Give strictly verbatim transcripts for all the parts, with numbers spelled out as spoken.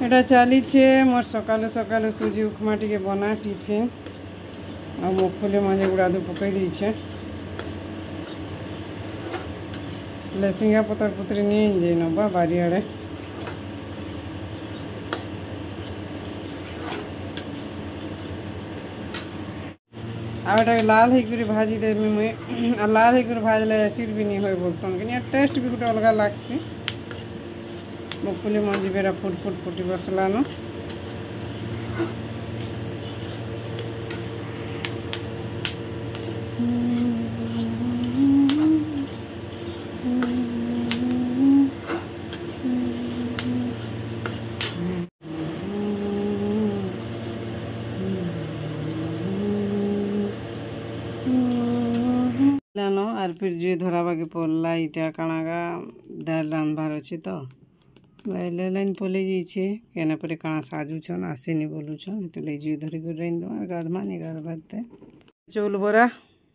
এটা চালিছে মোর সকালে সকালে সুজি উপমা টিকে বনা টিফিন আর মুগফলি মঞ্জি গুড়াদু পকাই দিয়েছে লেসিঙ্গা পতর পুতরি নিয়ে যাই নবা বাড়িআড়ে আর এটা লাল হয়ে ভাজি দেবি মুই আর লাল হয়ে ভাজলে এসিড भी नहीं होय बोलसन कि टेस्ट भी गोटे अलग लागसी मुगफली मंजी बेरा फुट फुट फुटी बसलानो और फिर जो धराबा के पड़ला इटा काणागा दाल रांधबार अच्छे तो बेले लाइन पलि जाइए केना पर काଣା साजुछन आसेनी बोलुछन तो ले जी धरी कर रेन दो और गाधमा नहीं गाधबाते चौल बरा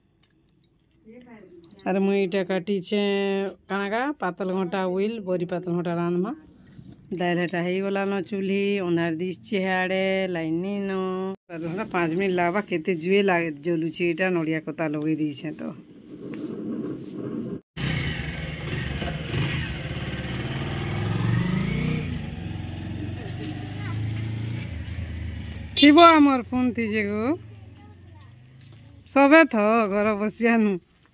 और मुई इटा काटी छे काणागा पातल घंटा उइल बरी पातल घंटा रांधमा दाल हेटा हे गला न चूल्ही अंधार दिछे हाड़े लाइन न पाँच मिनट लाबा केते जुए लागे जलुछे इटा नड़िया कता लगे दीछे तो थीबो आमर फोन थी गो सबे थ घर बसियानु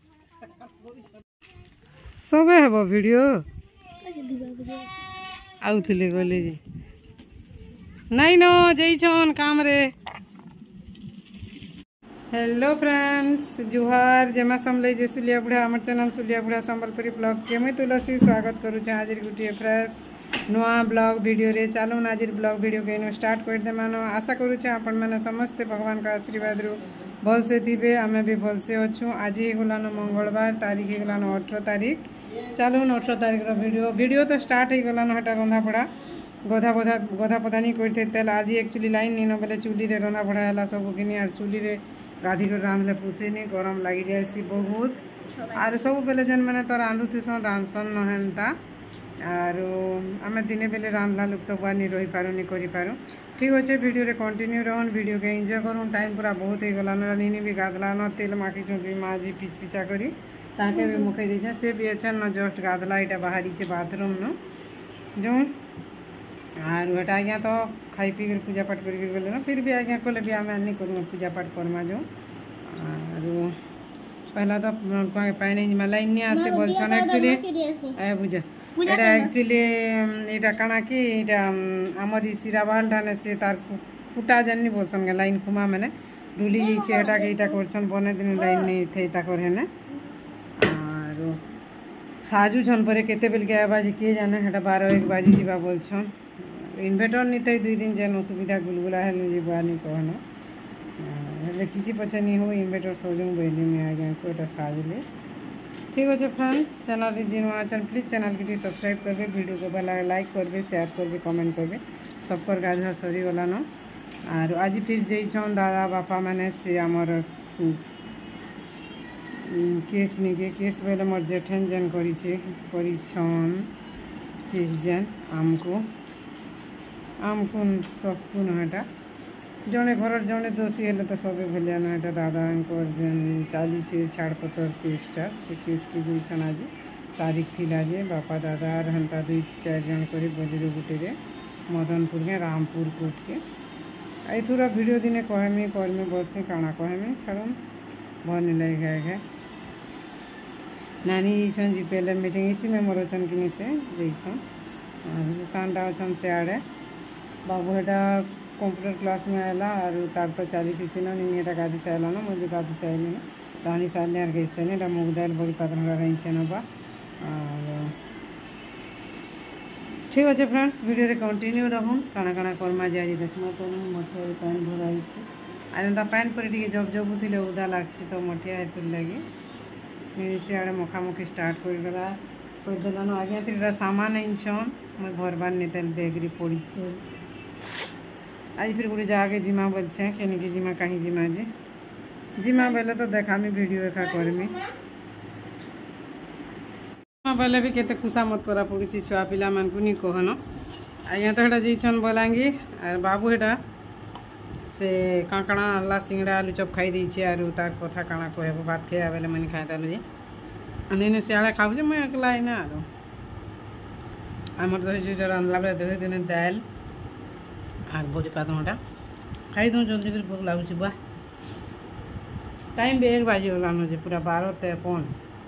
सबे हेबो वीडियो आउथिले गले जी नहीं न जइछन काम रे। हेलो फ्रेंड्स जुहार जेमा समले जे सुलिया बुढ़ा हमर चैनल सुलिया बुढ़ा संबलपुरी ब्लॉग के मैं तुलसी स्वागत करू छ आज गुटिए फ्रेश नुआ ब्लॉग वीडियो रे चालू आज ब्लॉग वीडियो के स्टार्ट कर दे मानो आशा करू छ आपण माने समस्त भगवान का आशीर्वाद रू भल से थीबे आमे भी भल से अछु आज ही गलानो मंगलवार तारीख ही गलानो अठारह तारीख चालू अठारह तारीख रो वीडियो वीडियो तो स्टार्ट ही गलानो हटा रंधा पड़ा गधा गधा गधा पता नहीं करते तेल आज एक्चुअली लाइन नहीं न बेले चूल्ही रे रंधा पड़ा हला सब किनी आर चूल्ही रे गाधी कर रांधले पुसे नहीं गरम लगी जाए बहुत आर सब बेले जेन मैंने तो रांधुथीसन रांधसन नहेन्ता आर आम दिने बेले रांधला लोक तो नहीं रही पारू नहीं करी पारू ठीक अच्छे वीडियो रे कंटिन्यू रहन वीडियो के एंजॉय करूँ टाइम पूरा बहुत हो गलान नीनी भी गाधला न तेल माखी माँ जी पिच पिचा करी ताके भी मुखई दे से भी अच्छे न जस्ट गाधला यहाँ बाहरी से बाथरूम न जो आर हेटा आज्ञा तो खाई पी कर पूजा पाठ कर गले ना फिर भी आज्ञा कले भी आम नहीं करूँ पूजा पाठ करमा जो आर पहला तो पानी जिमा लाइन नहीं आसे बोलछन एक्चुअली ए बुझा एटा एक्चुअली एटा काना कि एटा हमर सिराबाल ठाने से तार फुटा जानी बोलछन के लाइन कुमा माने डुली जाइछे एटा के एटा करछन बने दिन लाइन नहीं थे ताकर हेने आर साजू छन परे केते बेल के बाजी के जाने हेटा बारह एक बाजी जीवा बोलछन इन्वर्टर नहीं थे दुई दिन जेन असुविधा गुलगुला हेले जीवा नहीं कहना हेले किछि पछे नहीं हो इन्वर्टर सोजूं बैली में आज्ञा को एटा साजले ठीक अच्छे फ्रेंड्स चैनल जिन अच्छा प्लीज चैनल के सब्सक्राइब करबे वीडियो को बेला लाइक करबे शेयर करबे कमेंट करबे सबकर गाधा सरी गलान आर आज फिर जइछन दादा बापा माने से आमर केस निके केस बेले मोर जेठन जेन करिछे करिछन केस जेन आमको आमको सबको नटा जड़े घर जड़े दोषी हेले तो सबे भलिया ना एटा दादा जेन चाली छाड़पतर केसटा से केस के जइछन आज तारीख थिला जे बापा दादा और हंता दुई चार जन कर बजरे गुटे मदनपुर के रामपुर कोर्ट के एथुरा वीडियो दिने कहमी करमी बोलसी काଣା कहमी छाड़न भन लगे गए नानी जइछन जी पहले मीटिंग इसी में मोर अछन कि से जइछन सांडा अछन से आड़े बाबू हेटा कंप्यूटर क्लास में आला और तार तो चाली थी ना नहीं एटा गाधी से आला ना मुझे गाधी से आइली ना रानी साल यार गई से नहीं मुग दाल बड़ी पातन रही छे ना बा ठीक अच्छे फ्रेंड्स वीडियो रे कंटिन्यू रहूँ काଣା काଣା करमा जारी देखमा तो मठिया पान भराई आज पान पर टे जब जब थे उदा लगसी तो मठिया हेतु लगे सियाड़े मखामुखी स्टार्ट करगला करदेलान आज्ञा तीन सामान आनछन मुझे भरबार नहीं बेगरी पड़ी आज फिर गोटे जगह जिमा बोलछे केनिके जिमा कहीं जिमा जे जिमा बेले तो देखामी वीडियो एका करमी बेले भी केते खुशा मत करा पड़ी छुआ पिला मान को नहीं कहन आज्ञा तो हेटा जाइछन बलांगीर और बाबू हेटा से काणा आनला सिंगड़ा आलू चप खाई देछे आर तार कथा काणा कहबो भात खाए बेले मन खाइतालु जे अने सियाड़े खाऊ जे मैं अकेला आईना आरो आमर तो जे रांधला बेले देखे दिने दाल आर बोरी पातमटा खाई दूँ जल्दी कर भूख लगुच बा टाइम भी एक बाजी गलान जे पूरा बारह तेपन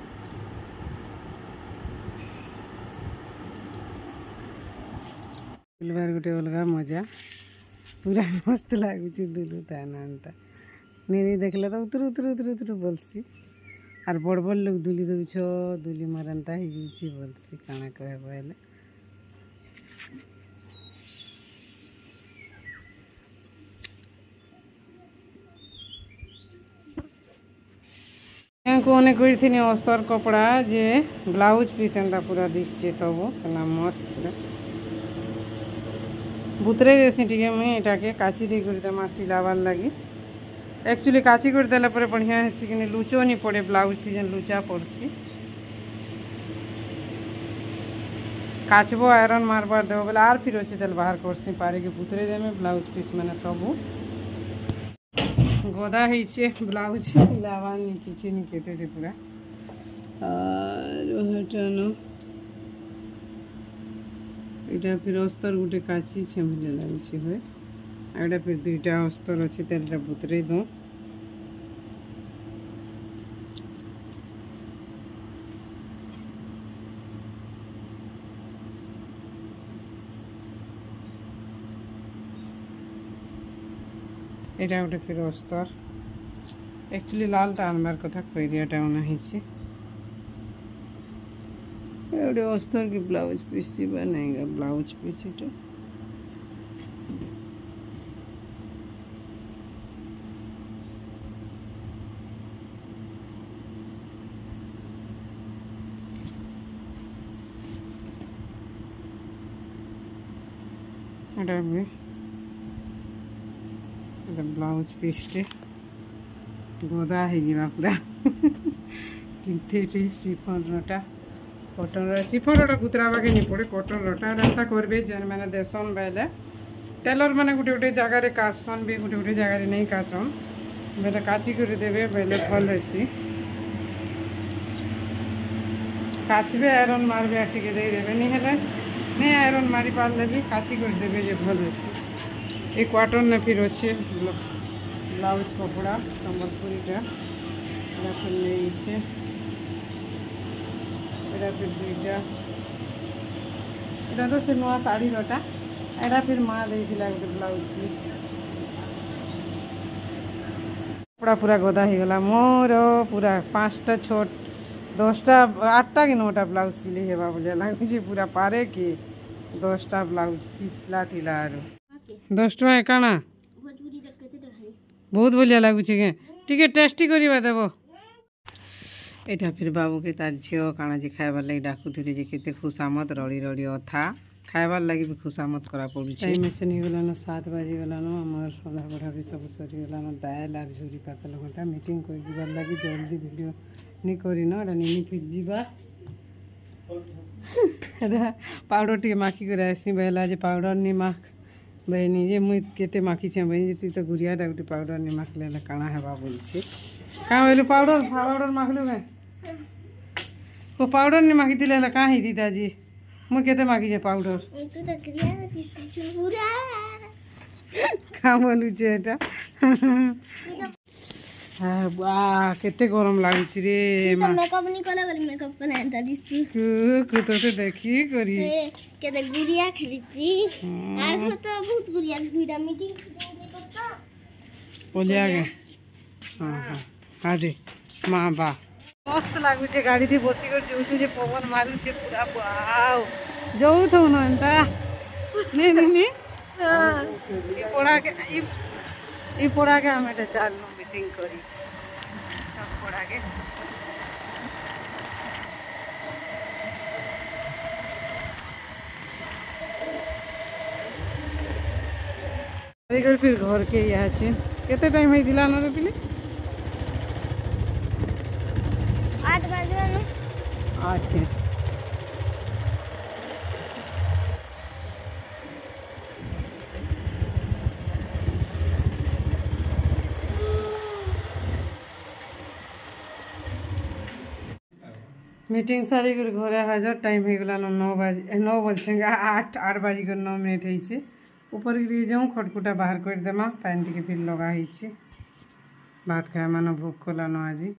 बुलबार गोटे अलग मजा पूरा मस्त लगुच दुलू तानता मेरी देखले तो उतर उतर उतर उतर बोलसी आर बड़ बड़ लोग दुली दौछ दुली मरंता हो बोलसी काଣା कहब हेले कोने करी अस्तर कपड़ा जे ब्लाउज पीस एंता पूरा दिशे सब मस्त पूरा बुतरे देसी टे मुई यहाँ के काची दे देमा सिलावार लगी एक्चुअली काची कर देला पर बढ़िया है कि लुचो नहीं पड़े ब्लाउज थी जेन लुचा पड़सी काचबो आयरन मारबार देव बोले आर फिर अच्छे तेल बाहर करसी पारे के बुतरे देमे ब्लाउज पीस मैंने सबू गदा है ब्लाउज सिलावा नहीं किसी नहीं कहते पूरा और এটা फिर अस्तर गोटे काची छे भले लागुची होय आडा फिर दुईटा अस्तर अछि तेलटा बुतरे दो এটা गोटे फिर अस्तर एक्चुअली लालटा आनबार कथा खैरियाटा अना हिची गोटे अस्तर की ब्लाउज पीस नहीं ब्लाउज पीस इटा ब्लाउज पीस गदा है पूरा किथे सिफन रटा कटन सिफन रटा गुतरावा के नहीं पड़े कटन रटा रास्ता करबे जेन मैंने देसन बेले टेलर मैंने गोटे गोटे जगार काटसन भी गोटे गोटे जगार नहीं काटन बेले काची कर देवे बेले भल रही काचबे आयरन मारबे आखिके दे देवे नहीं हेले नहीं आयरन मारी पारले भी काची कर देवे जे भल रही एक क्वार्टर ने फिर अच्छे ब्लाउज कपड़ा सम्बलपुरीटा फिर नहीं फिर दुईटा यहाँ तो से नुआ शाढ़ी रटा एटा फिर माँ देला गोटे ब्लाउज पीस कपड़ा पूरा गदा हो गला मोर पूरा पाँचटा छोट दसटा आठटा कि नौटा ब्लाउज सिले हेबा बोलिया लगे पूरा पारे कि दसटा ब्लाउज तिला तिला आरो दस टଙ୍କା काना बहुत बढ़िया लगुच टे टेस्टी करवा देव यहाँ फिर बाबू के तार झील काना जी खाइबार लगे डाकुरी जे केते खुशामत रड़ी रड़ी अथा खाइबार लगे भी खुशामत करा पड़े टाइम चेन गलान सात बाजी गलान आम रंधा बढ़ा भी सब सरीगलान दाल आर झुरी पातल घंटा मीटिंग कर लगे जल्दी वीडियो नहीं करी ना निनी फिर जीवा पाउडर टे माखी कर आसी बेला जे पाउडर नहीं माख बहनी जे मुई केते माखी छे बहनी जी तो गुड़िया गोटे पाउडर नहीं माखले काना हेबा बोलछे क्या बोलू पाउडर पाउडर माखलु के वो पाउडर नहीं माखी दिले कहाँ ही दीदा जी मुई केते माखी छे पाउडर क्या बोलू छे एटा वाह केते गरम लागुची रे मेकअप नहीं कला गली मेकअप करना था दिसु कु तो से देखी करी केते गुड़िया खरीदी आज तो बहुत गुड़िया गुड़िया मीटिंग करता बोलिया गे हां हां आदि मां बा मस्त लागु छे गाड़ी थी बसी कर जाऊ छे जे पवन मारू छे पूरा वाव जाऊ थो न एंता नहीं नहीं नहीं हां ई पड़ा के ई ई पड़ा के हम एटा चालू मीटिंग करी सब पड़ा के फिर घर के यहाँ छे केते टाइम है दिला न रे पिले आठ बजे न आठ के मीटिंग सारी घरे हाजर टाइम हो गला नौ बजे नौ बोलछे आठ आठ बाजिक नौ मिनिट होइछे ऊपर गिरी जाऊँ खटकुटा बाहर कर देमा पानी टिके फिर लगा होइछे भात खाए मन भूख कलान आज।